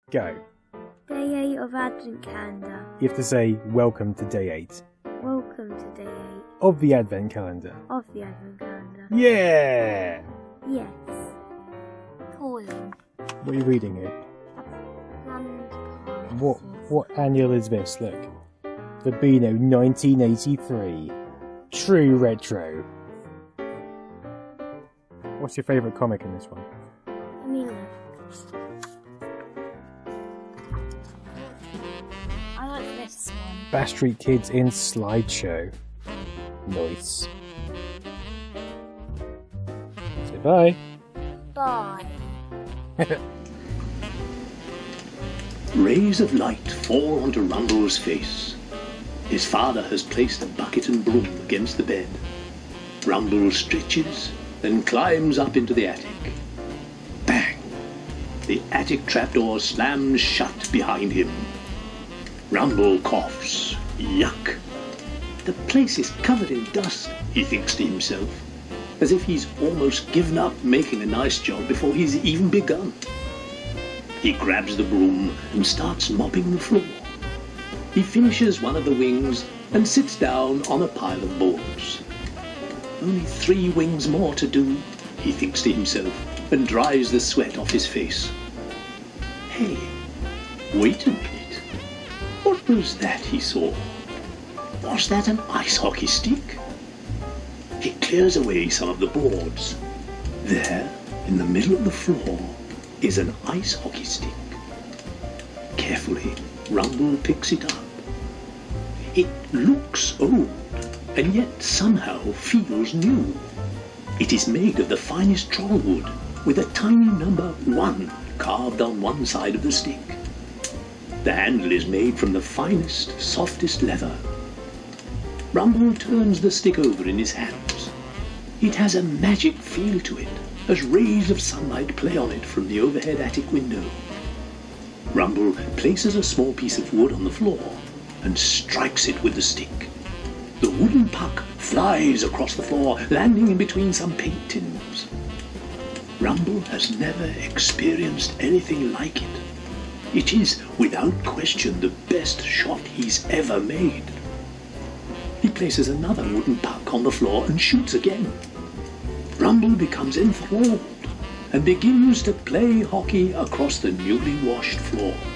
Go. Day 8 of Advent Calendar. You have to say, welcome to day 8. Welcome to day 8 of the Advent Calendar. of the Advent Calendar. Yeah! Yes. Calling. What are you reading here? What annual is this? Look. The Beano 1983. True retro. What's your favourite comic in this one? Let me look. I like this one. Bash Street Kids in Slideshow. Nice. Say bye. Bye. Rays of light fall onto Rumble's face. His father has placed a bucket and broom against the bed. Rumble stretches, then climbs up into the attic. Bang! The attic trapdoor slams shut behind him. Rumble coughs. Yuck! The place is covered in dust, he thinks to himself, as if he's almost given up making a nice job before he's even begun. He grabs the broom and starts mopping the floor. He finishes one of the wings and sits down on a pile of boards. Only 3 wings more to do, he thinks to himself, and dries the sweat off his face. Hey, wait a minute. What was that he saw? Was that an ice hockey stick? He clears away some of the boards. There, in the middle of the floor, is an ice hockey stick. Carefully, Rumble picks it up. It looks old, and yet somehow feels new. It is made of the finest trollwood, with a tiny number 1 carved on one side of the stick. The handle is made from the finest, softest leather. Rumble turns the stick over in his hands. It has a magic feel to it, as rays of sunlight play on it from the overhead attic window. Rumble places a small piece of wood on the floor and strikes it with the stick. The wooden puck flies across the floor, landing in between some paint tins. Rumble has never experienced anything like it. It is, without question, the best shot he's ever made. He places another wooden puck on the floor and shoots again. Rumble becomes enthralled and begins to play hockey across the newly washed floor.